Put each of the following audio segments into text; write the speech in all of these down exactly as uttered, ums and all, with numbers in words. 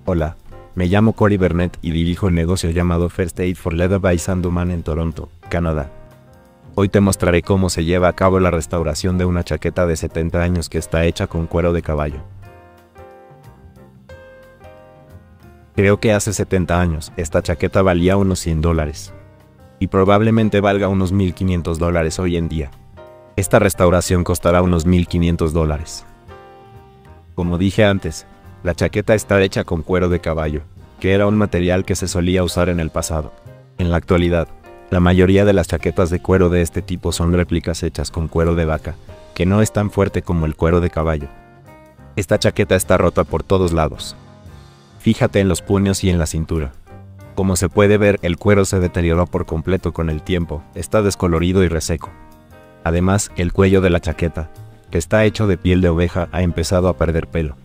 Hola, me llamo Cory Burnett y dirijo el negocio llamado First Aid for Leather by Sandoman en Toronto, Canadá. Hoy te mostraré cómo se lleva a cabo la restauración de una chaqueta de setenta años que está hecha con cuero de caballo. Creo que hace setenta años, esta chaqueta valía unos cien dólares. Y probablemente valga unos mil quinientos dólares hoy en día. Esta restauración costará unos mil quinientos dólares. Como dije antes, la chaqueta está hecha con cuero de caballo, que era un material que se solía usar en el pasado. En la actualidad, la mayoría de las chaquetas de cuero de este tipo son réplicas hechas con cuero de vaca, que no es tan fuerte como el cuero de caballo. Esta chaqueta está rota por todos lados. Fíjate en los puños y en la cintura. Como se puede ver, el cuero se deterioró por completo con el tiempo, está descolorido y reseco. Además, el cuello de la chaqueta, que está hecho de piel de oveja, ha empezado a perder pelo.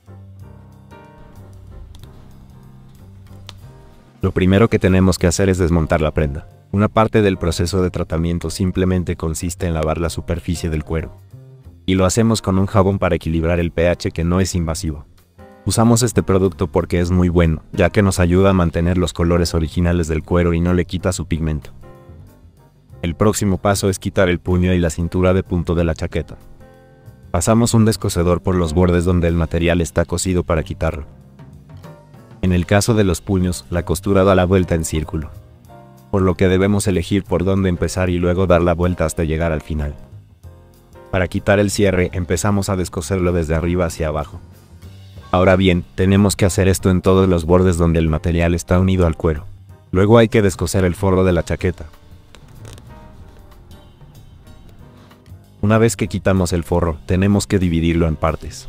Lo primero que tenemos que hacer es desmontar la prenda. Una parte del proceso de tratamiento simplemente consiste en lavar la superficie del cuero. Y lo hacemos con un jabón para equilibrar el pH que no es invasivo. Usamos este producto porque es muy bueno, ya que nos ayuda a mantener los colores originales del cuero y no le quita su pigmento. El próximo paso es quitar el puño y la cintura de punto de la chaqueta. Pasamos un descosedor por los bordes donde el material está cosido para quitarlo. En el caso de los puños, la costura da la vuelta en círculo, por lo que debemos elegir por dónde empezar y luego dar la vuelta hasta llegar al final. Para quitar el cierre, empezamos a descoserlo desde arriba hacia abajo. Ahora bien, tenemos que hacer esto en todos los bordes donde el material está unido al cuero. Luego hay que descoser el forro de la chaqueta. Una vez que quitamos el forro, tenemos que dividirlo en partes.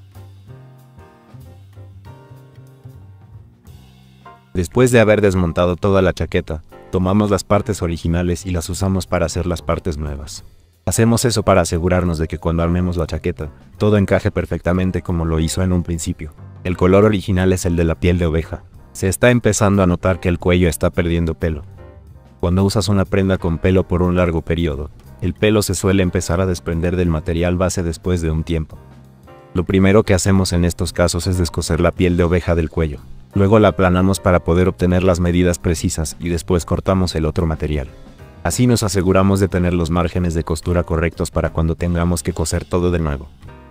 Después de haber desmontado toda la chaqueta, tomamos las partes originales y las usamos para hacer las partes nuevas. Hacemos eso para asegurarnos de que cuando armemos la chaqueta, todo encaje perfectamente como lo hizo en un principio. El color original es el de la piel de oveja. Se está empezando a notar que el cuello está perdiendo pelo. Cuando usas una prenda con pelo por un largo periodo, el pelo se suele empezar a desprender del material base después de un tiempo. Lo primero que hacemos en estos casos es descoser la piel de oveja del cuello. Luego la aplanamos para poder obtener las medidas precisas y después cortamos el otro material. Así nos aseguramos de tener los márgenes de costura correctos para cuando tengamos que coser todo de nuevo.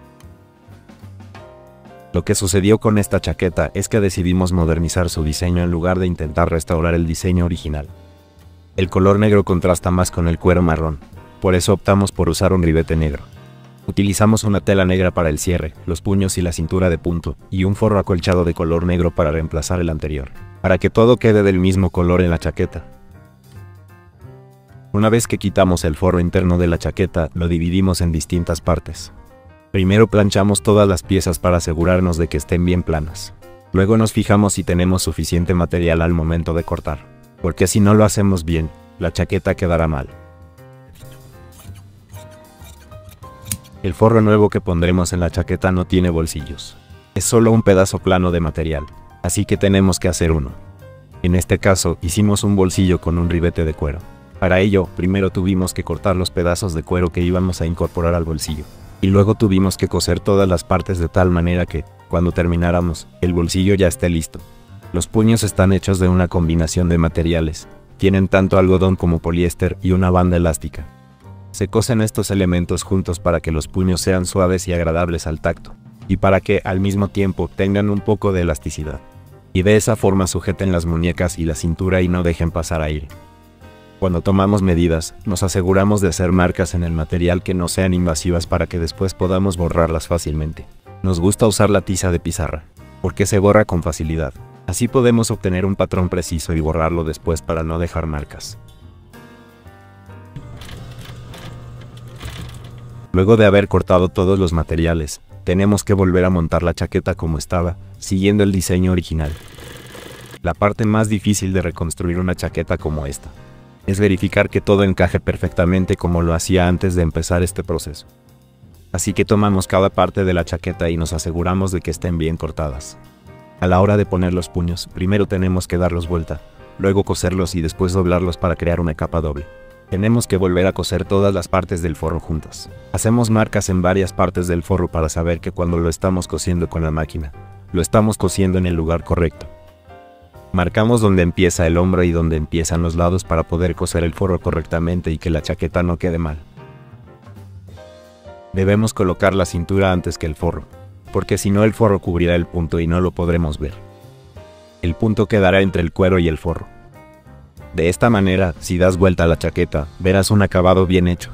Lo que sucedió con esta chaqueta es que decidimos modernizar su diseño en lugar de intentar restaurar el diseño original. El color negro contrasta más con el cuero marrón, por eso optamos por usar un ribete negro. Utilizamos una tela negra para el cierre, los puños y la cintura de punto, y un forro acolchado de color negro para reemplazar el anterior, para que todo quede del mismo color en la chaqueta. Una vez que quitamos el forro interno de la chaqueta, lo dividimos en distintas partes. Primero planchamos todas las piezas para asegurarnos de que estén bien planas. Luego nos fijamos si tenemos suficiente material al momento de cortar, porque si no lo hacemos bien, la chaqueta quedará mal. El forro nuevo que pondremos en la chaqueta no tiene bolsillos. Es solo un pedazo plano de material, así que tenemos que hacer uno. En este caso, hicimos un bolsillo con un ribete de cuero. Para ello, primero tuvimos que cortar los pedazos de cuero que íbamos a incorporar al bolsillo, y luego tuvimos que coser todas las partes de tal manera que, cuando termináramos, el bolsillo ya esté listo. Los puños están hechos de una combinación de materiales, tienen tanto algodón como poliéster y una banda elástica. Se cosen estos elementos juntos para que los puños sean suaves y agradables al tacto, y para que, al mismo tiempo, tengan un poco de elasticidad. Y de esa forma sujeten las muñecas y la cintura y no dejen pasar aire. Cuando tomamos medidas, nos aseguramos de hacer marcas en el material que no sean invasivas para que después podamos borrarlas fácilmente. Nos gusta usar la tiza de pizarra, porque se borra con facilidad. Así podemos obtener un patrón preciso y borrarlo después para no dejar marcas. Luego de haber cortado todos los materiales, tenemos que volver a montar la chaqueta como estaba, siguiendo el diseño original. La parte más difícil de reconstruir una chaqueta como esta es verificar que todo encaje perfectamente como lo hacía antes de empezar este proceso. Así que tomamos cada parte de la chaqueta y nos aseguramos de que estén bien cortadas. A la hora de poner los puños, primero tenemos que darlos vuelta, luego coserlos y después doblarlos para crear una capa doble. Tenemos que volver a coser todas las partes del forro juntas. Hacemos marcas en varias partes del forro para saber que cuando lo estamos cosiendo con la máquina, Lo estamos cosiendo en el lugar correcto. Marcamos donde empieza el hombro y donde empiezan los lados para poder coser el forro correctamente y que la chaqueta no quede mal. Debemos colocar la cintura antes que el forro, porque si no el forro cubrirá el punto y no lo podremos ver. El punto quedará entre el cuero y el forro. De esta manera, si das vuelta a la chaqueta, verás un acabado bien hecho.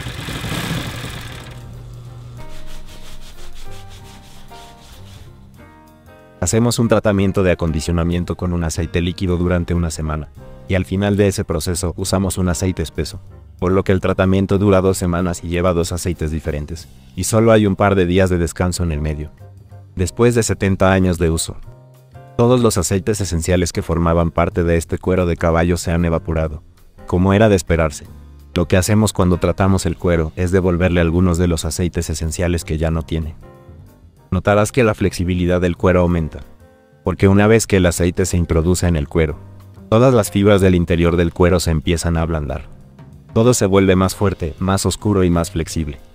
Hacemos un tratamiento de acondicionamiento con un aceite líquido durante una semana, y al final de ese proceso usamos un aceite espeso, por lo que el tratamiento dura dos semanas y lleva dos aceites diferentes, y solo hay un par de días de descanso en el medio. Después de setenta años de uso, todos los aceites esenciales que formaban parte de este cuero de caballo se han evaporado, como era de esperarse. Lo que hacemos cuando tratamos el cuero es devolverle algunos de los aceites esenciales que ya no tiene. Notarás que la flexibilidad del cuero aumenta, porque una vez que el aceite se introduce en el cuero, todas las fibras del interior del cuero se empiezan a ablandar. Todo se vuelve más fuerte, más oscuro y más flexible.